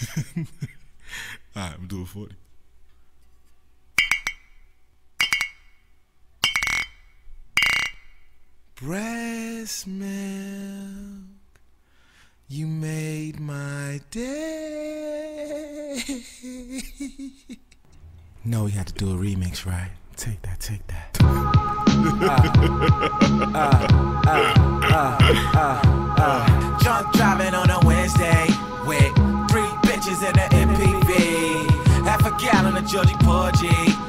Alright, I'm doing 40. Breast milk, you made my day. No, you had to do a remix, right? Take that, take that. Drunk driving on a Wednesday with 3 bitches in the MPV. Half a gallon of Georgie Porgy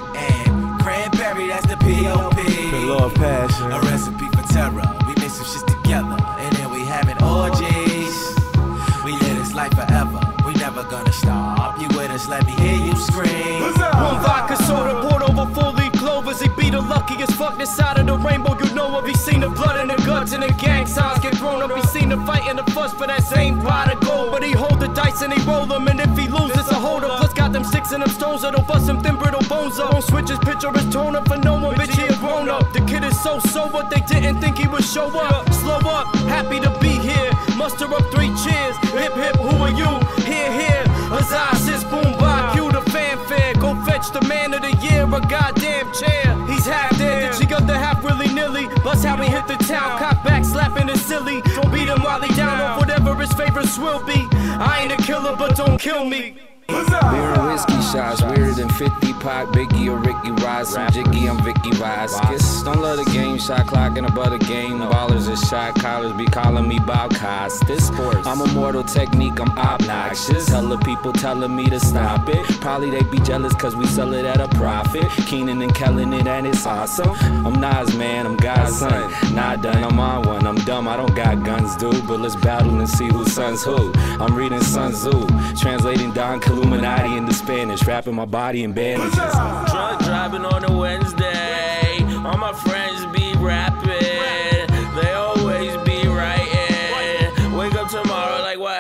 and cranberry, that's the P.O.P. The Lord Passion. A recipe for terror. We mix some shit together and then we having orgies. We live this life forever. We never gonna stop. You with us, let me hear you scream. One vodka soda poured over 4-leaf clovers. He be the luckiest fuck this side of the rainbow. You know if he seen the blood in the guts and the gang signs get thrown up. He seen the fight and the fuss for that same pot of gold. But he hold the dice and he roll them, and if he loses, it's a hold up. Plus got them sticks and them stones that'll bust him thin brittle bones up. Won't switch his picture, his tone up for no one. Bitch, he a grown up. The kid is so sober, they didn't think he would show up. Slow up, happy to be here. Muster up 3 cheers. Hip hip, who are you? Here, here. Huzzah, sis, boom, bye, cue the fanfare. Go fetch the man of the year, a goddamn chair. He's half dead, then she got the half willy-nilly. Bust how he hit the town, cock back, slapping his silly. Don't beat him while he down on whatever his favorites will be. I ain't a killer, but don't kill me. Beer and whiskey shots, weirder than 50 pot, Biggie or Ricky Rice, some Jiggy, I'm Vicky Vasquez. Don't love the game, shot clock and above the game. Ballers and shot callers be calling me Bob Costas. I'm immortal technique, I'm obnoxious. Hella people telling me to stop it. Probably they be jealous cause we sell it at a profit. Keenan and Kellen it and it's awesome. I'm Nas man, I'm God's son. Not done, I'm on one, I'm dumb, I don't got guns dude. But let's battle and see who sons who. I'm reading Sun Tzu, translating Don Illuminati into Spanish, wrapping my body in bandages. Drunk driving on a Wednesday, all my friends be rapping, they always be writing. Wake up tomorrow like what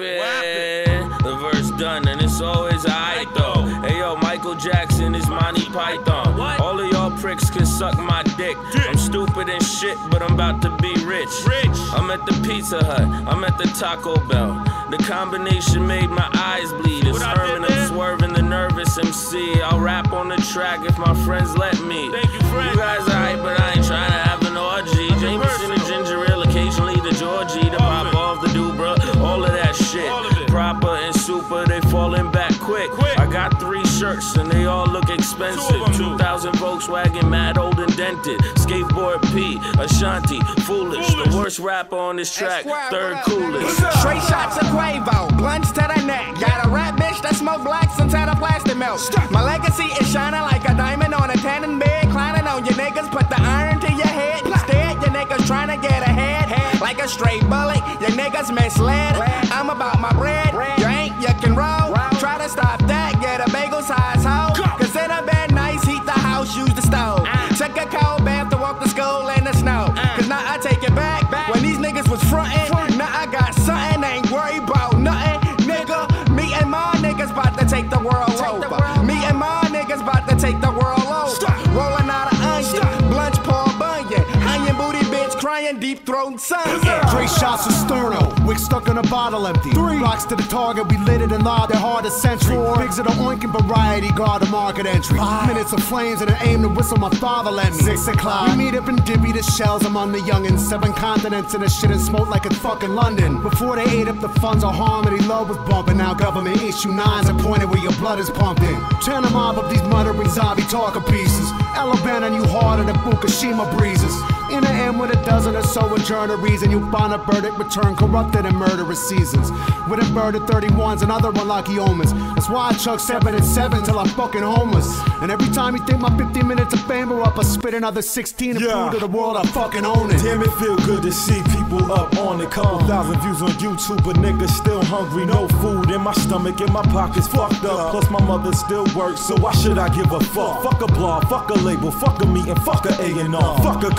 happened? The verse done and it's always I though. Hey yo, Michael Jackson is Monty Python. All of y'all pricks can suck my dick. I'm stupid and shit, but I'm about to be rich. I'm at the Pizza Hut, I'm at the Taco Bell. The combination made my eyes bleed. It's Herman, I'm swerving the nervous MC. I'll rap on the track if my friends let me. You guys alright, but I ain't trying to have an orgy. Jameson and ginger ale, occasionally the Georgie, the pop off, the Dubra, all of that shit. Proper and super, they falling back quick. I got 3 shirts and they all look expensive. 2000 Volkswagen, mad old and dented. Skateboard P, Ashanti, foolish. The worst rapper on this track, 3rd coolest. Straight shots of Quavo, blunts to the neck. Got a rap bitch that smoke blacks and tat a plastic melt. My legacy is shining like a diamond on a tanning bed. Climbing on your niggas, put the iron to your head. Instead, your niggas trying to get ahead. Like a straight bullet, your niggas misled. I'm about my bread, you ain't, you can roll. Try to stop that, get a bagel size hoe. Cause in a bed nice, heat the house, use the stove. Take a cold bath to walk to school in the snow. Cause now I take it back, when these niggas was frontin'. Now I got something, ain't worried about nothing. Nigga, me and my niggas about to take the world over. Me and my niggas about to take the world over. Rolling out of onion, blunts Paul Bunyan. Onion booty bitch crying, deep throat son. 3 shots of Sterno, wick stuck in a bottle empty. 3 blocks to the target, we lit it and lobbed it hard as century. 4 pigs of the oinking variety, guard the market entry. 5 minutes of flames and an aim to whistle my father lent me. 6 o'clock, we meet up and divvy the shells among the youngins. 7 continents and the shit and smoke like it's fucking London. Before they ate up the funds of harmony, love was bumping. Now government issue 9s are pointed where your blood is pumped in. Turn them off of these muttering zombie talker pieces. Alabama you harder than Fukushima breezes. In the end with a dozen or so adjourneries, and you find a verdict return corrupted in murderous seasons. With a bird of 31s and other unlucky omens. That's why I chuck 7 and 7 till I'm fucking homeless. And every time you think my 15 minutes of fame are up, I spit another 16 and prove to the world I fucking own it. Damn, it feel good to see people up on it. Couple thousand views on YouTube, but niggas still hungry. No food in my stomach and my pockets fucked up. Plus my mother still works, so why should I give a fuck? Fuck a blog, fuck a label, fuck a meeting, fuck a A&R, fuck a cosign.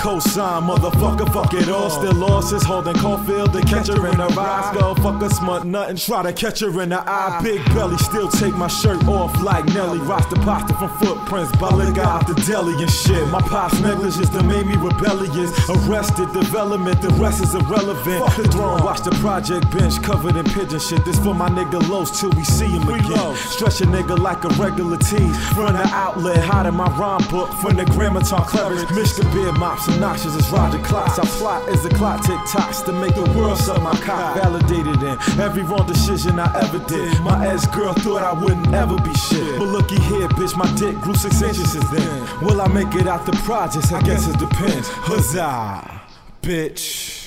shine, motherfucker, fuck it all. Still lost his holding Caulfield, the catcher in the rise. Go fuck a smut nothing, try to catch her in the eye. Big belly, still take my shirt off like Nelly. Roster pasta from footprints, Balaga out the deli and shit. My pop's negligence that made me rebellious. Arrested, development, the rest is irrelevant. Fuck the throne, watch the project bench covered in pigeon shit. This for my nigga Los till we see him again. Stretch a nigga like a regular tease. Run the outlet, hide in my rhyme book. From the Grammaton cleverest. Michigan beard mops, obnoxious as Roger Klotz. I plot as the clock tick tocks to make the world suck my cock. Validated in every wrong decision I ever did. My ex-girl thought I wouldn't ever be shit. But looky here, bitch, my dick grew 6 inches since then. Will I make it out the projects? I guess it depends. Huzzah, bitch.